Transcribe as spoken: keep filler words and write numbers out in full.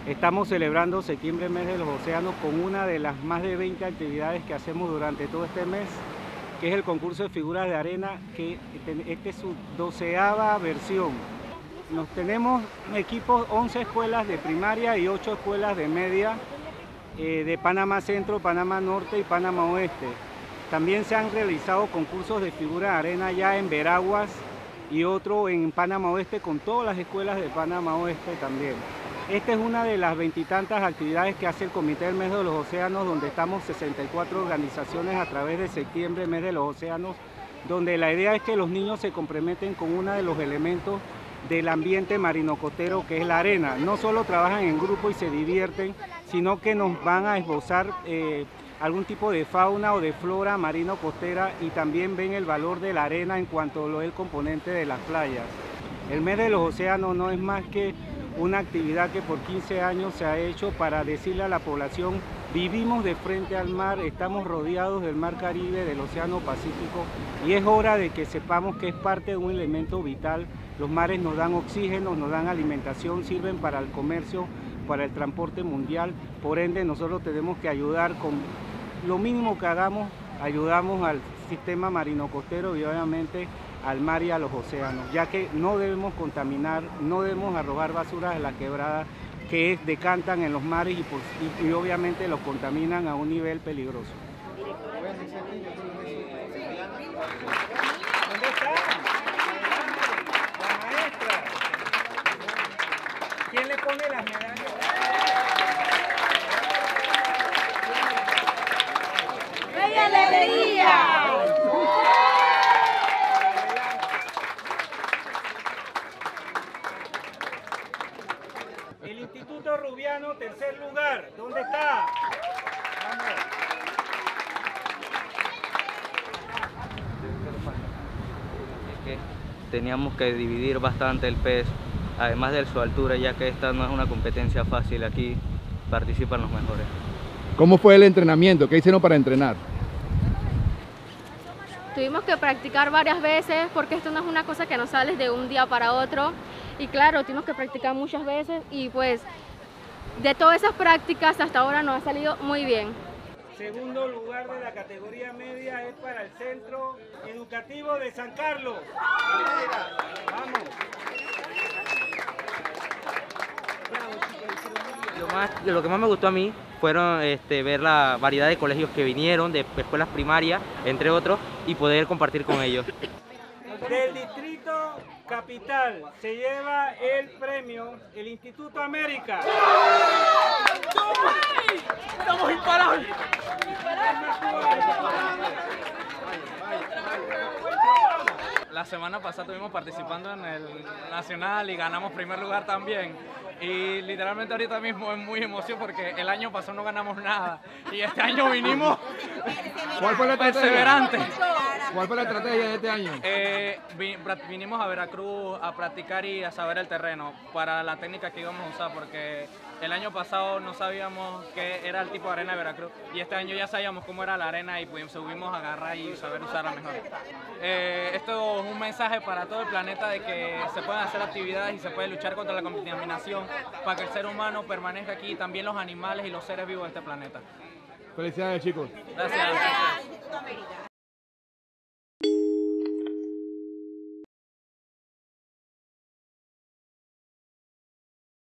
Estamos celebrando septiembre, mes de los océanos, con una de las más de veinte actividades que hacemos durante todo este mes, que es el concurso de figuras de arena, que este es su doceava versión. Nos tenemos equipos, once escuelas de primaria y ocho escuelas de media, eh, de Panamá Centro, Panamá Norte y Panamá Oeste. También se han realizado concursos de figuras de arena ya en Veraguas y otro en Panamá Oeste, con todas las escuelas de Panamá Oeste también. Esta es una de las veintitantas actividades que hace el Comité del Mes de los Océanos, donde estamos sesenta y cuatro organizaciones a través de septiembre, mes de los océanos, donde la idea es que los niños se comprometen con uno de los elementos del ambiente marino costero, que es la arena. No solo trabajan en grupo y se divierten, sino que nos van a esbozar eh, algún tipo de fauna o de flora marino costera, y también ven el valor de la arena en cuanto a lo del componente de las playas. El mes de los océanos no es más que una actividad que por quince años se ha hecho para decirle a la población: vivimos de frente al mar, estamos rodeados del mar Caribe, del Océano Pacífico, y es hora de que sepamos que es parte de un elemento vital. Los mares nos dan oxígeno, nos dan alimentación, sirven para el comercio, para el transporte mundial. Por ende, nosotros tenemos que ayudar con lo mínimo que hagamos, ayudamos al sistema marino costero y obviamente al mar y a los océanos, ya que no debemos contaminar, no debemos arrojar basuras a la quebrada, que decantan en los mares y, por, y, y obviamente los contaminan a un nivel peligroso. ¿Dónde están? La maestra. ¿Quién le pone las medallas? ¡Qué alegría! El Instituto Rubiano, tercer lugar. ¿Dónde está? Vamos. Es que teníamos que dividir bastante el pez, además de su altura, ya que esta no es una competencia fácil. Aquí participan los mejores. ¿Cómo fue el entrenamiento? ¿Qué hicieron para entrenar? Tuvimos que practicar varias veces porque esto no es una cosa que nos sale de un día para otro. Y claro, tuvimos que practicar muchas veces y pues de todas esas prácticas hasta ahora nos ha salido muy bien. Segundo lugar de la categoría media es para el Centro Educativo de San Carlos. Vamos. Lo, más, lo que más me gustó a mí fueron este, ver la variedad de colegios que vinieron, de escuelas primarias, entre otros, y poder compartir con ellos. Del Distrito Capital se lleva el premio el Instituto América. ¡Estamos imparables! La semana pasada estuvimos participando en el Nacional y ganamos primer lugar también. Y literalmente ahorita mismo es muy emoción porque el año pasado no ganamos nada y este año vinimos ¿Cuál fue la perseverantes. ¿Cuál fue la estrategia de este año? Eh, vinimos a Veracruz a practicar y a saber el terreno para la técnica que íbamos a usar, porque el año pasado no sabíamos qué era el tipo de arena de Veracruz y este año ya sabíamos cómo era la arena y pues subimos a agarrar y saber usarla mejor. Eh, esto es un mensaje para todo el planeta de que se pueden hacer actividades y se puede luchar contra la contaminación para que el ser humano permanezca aquí y también los animales y los seres vivos de este planeta. Felicidades, chicos. Gracias.